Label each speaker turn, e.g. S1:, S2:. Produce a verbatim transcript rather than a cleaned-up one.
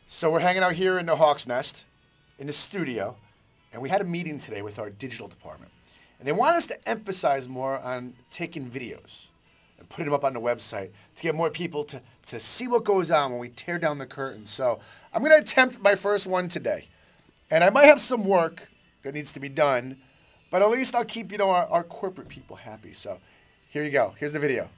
S1: So we're hanging out here in the Hawk's Nest, in the studio, and we had a meeting today with our digital department. And they want us to emphasize more on taking videos and putting them up on the website to get more people to, to see what goes on when we tear down the curtain. So I'm going to attempt my first one today. And I might have some work that needs to be done, but at least I'll keep, you know, our, our corporate people happy. So here you go. Here's the video.